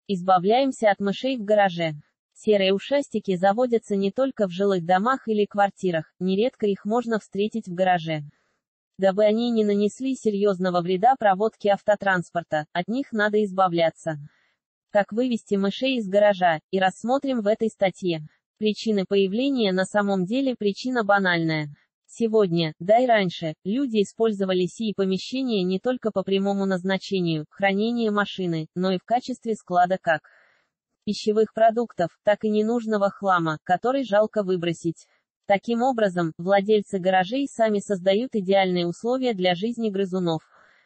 Избавляемся от мышей в гараже. Серые ушастики заводятся не только в жилых домах или квартирах, нередко их можно встретить в гараже. Дабы они не нанесли серьезного вреда проводке автотранспорта, от них надо избавляться. Как вывести мышей из гаража, и рассмотрим в этой статье. Причины появления. На самом деле причина банальная. Сегодня, да и раньше, люди использовали сии помещения не только по прямому назначению, хранения машины, но и в качестве склада как пищевых продуктов, так и ненужного хлама, который жалко выбросить. Таким образом, владельцы гаражей сами создают идеальные условия для жизни грызунов.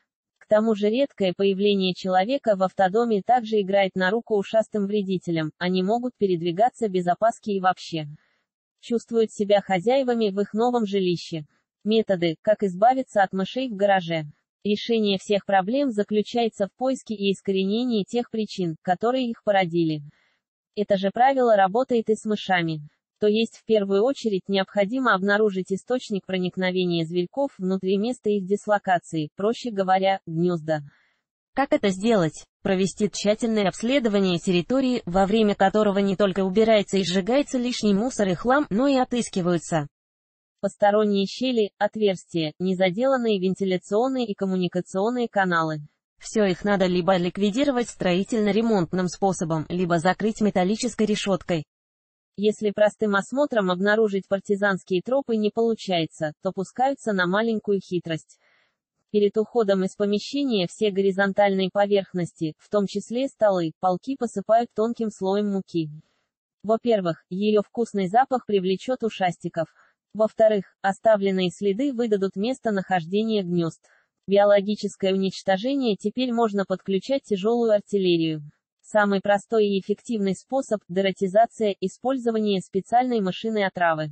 К тому же редкое появление человека в автодоме также играет на руку ушастым вредителям, они могут передвигаться без опаски и вообще чувствуют себя хозяевами в их новом жилище. Методы, как избавиться от мышей в гараже. Решение всех проблем заключается в поиске и искоренении тех причин, которые их породили. Это же правило работает и с мышами. То есть в первую очередь необходимо обнаружить источник проникновения зверьков внутри места их дислокации, проще говоря, гнезда. Как это сделать? Провести тщательное обследование территории, во время которого не только убирается и сжигается лишний мусор и хлам, но и отыскиваются посторонние щели, отверстия, незаделанные вентиляционные и коммуникационные каналы. Все их надо либо ликвидировать строительно-ремонтным способом, либо закрыть металлической решеткой. Если простым осмотром обнаружить партизанские тропы не получается, то пускаются на маленькую хитрость. Перед уходом из помещения все горизонтальные поверхности, в том числе столы, полки посыпают тонким слоем муки. Во-первых, ее вкусный запах привлечет ушастиков. Во-вторых, оставленные следы выдадут место нахождения гнезд. Биологическое уничтожение теперь можно подключать тяжелую артиллерию. Самый простой и эффективный способ – дератизация, использование специальной мышиной отравы.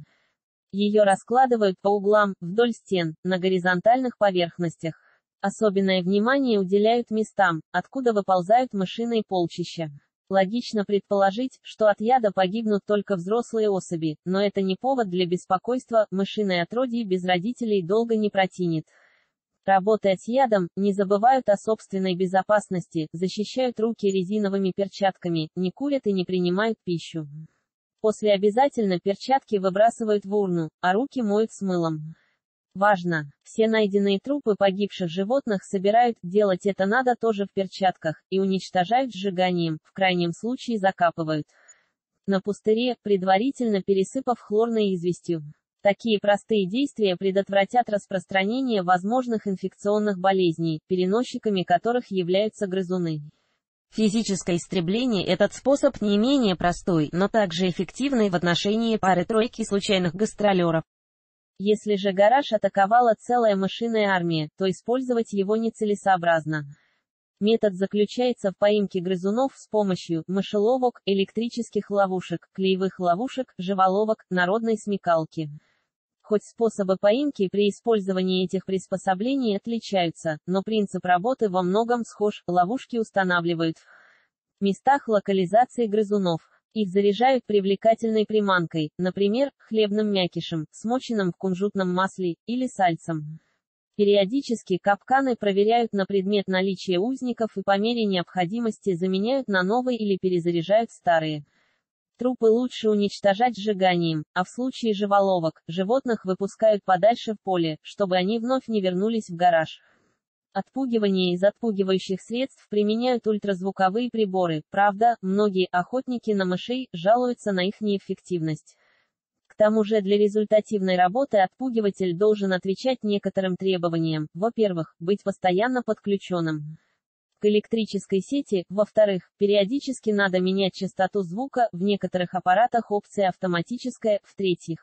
Ее раскладывают по углам, вдоль стен, на горизонтальных поверхностях. Особенное внимание уделяют местам, откуда выползают мышиные полчища. Логично предположить, что от яда погибнут только взрослые особи, но это не повод для беспокойства, мышиное отродье без родителей долго не протянет. Работая с ядом, не забывают о собственной безопасности, защищают руки резиновыми перчатками, не курят и не принимают пищу. После обязательно перчатки выбрасывают в урну, а руки моют с мылом. Важно! Все найденные трупы погибших животных собирают, делать это надо тоже в перчатках, и уничтожают сжиганием, в крайнем случае закапывают на пустыре, предварительно пересыпав хлорной известью. Такие простые действия предотвратят распространение возможных инфекционных болезней, переносчиками которых являются грызуны. Физическое истребление – этот способ не менее простой, но также эффективный в отношении пары-тройки случайных гастролеров. Если же гараж атаковала целая мышиная армия, то использовать его нецелесообразно. Метод заключается в поимке грызунов с помощью мышеловок, электрических ловушек, клеевых ловушек, живоловок, народной смекалки. Хоть способы поимки при использовании этих приспособлений отличаются, но принцип работы во многом схож. Ловушки устанавливают в местах локализации грызунов. Их заряжают привлекательной приманкой, например, хлебным мякишем, смоченным в кунжутном масле, или сальцем. Периодически капканы проверяют на предмет наличия узников и по мере необходимости заменяют на новые или перезаряжают старые. Трупы лучше уничтожать сжиганием, а в случае живоловок, животных выпускают подальше в поле, чтобы они вновь не вернулись в гараж. Отпугивание из отпугивающих средств применяют ультразвуковые приборы, правда, многие охотники на мышей жалуются на их неэффективность. К тому же для результативной работы отпугиватель должен отвечать некоторым требованиям, во-первых, быть постоянно подключенным к электрической сети, во-вторых, периодически надо менять частоту звука, в некоторых аппаратах опция автоматическая, в-третьих,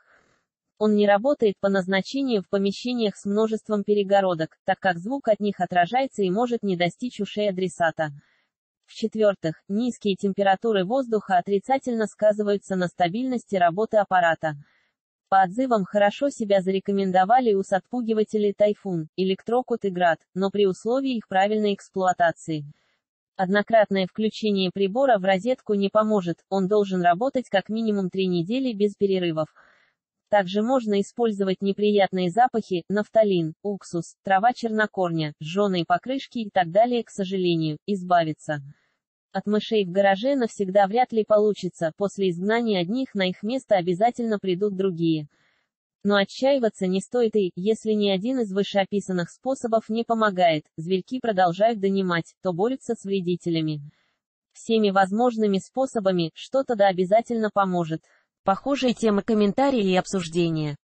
он не работает по назначению в помещениях с множеством перегородок, так как звук от них отражается и может не достичь ушей адресата. В-четвертых, низкие температуры воздуха отрицательно сказываются на стабильности работы аппарата. По отзывам хорошо себя зарекомендовали УС-отпугиватели «Тайфун», «Электрокут» и «Град», но при условии их правильной эксплуатации. Однократное включение прибора в розетку не поможет, он должен работать как минимум 3 недели без перерывов. Также можно использовать неприятные запахи, нафталин, уксус, трава чернокорня, жженые покрышки и так далее. К сожалению, избавиться От мышей в гараже навсегда вряд ли получится, после изгнания одних на их место обязательно придут другие. Но отчаиваться не стоит и, если ни один из вышеописанных способов не помогает, зверьки продолжают донимать, то борются с вредителями. Всеми возможными способами, что-то да обязательно поможет. Похожие темы комментарии и обсуждения.